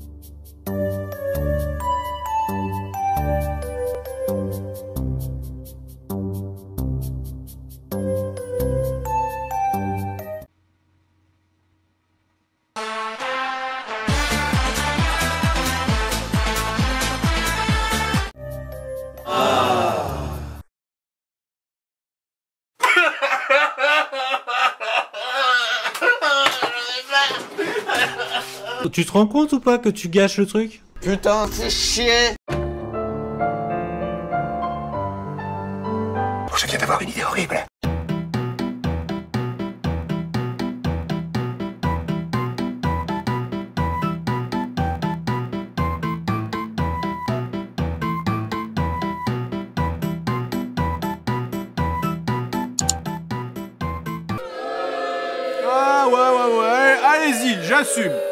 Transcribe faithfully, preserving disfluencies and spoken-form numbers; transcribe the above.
Tu te rends compte ou pas que tu gâches le truc? Putain, fais chier! Je viens d'avoir une idée horrible. Ah ouais ouais ouais, allez-y, j'assume.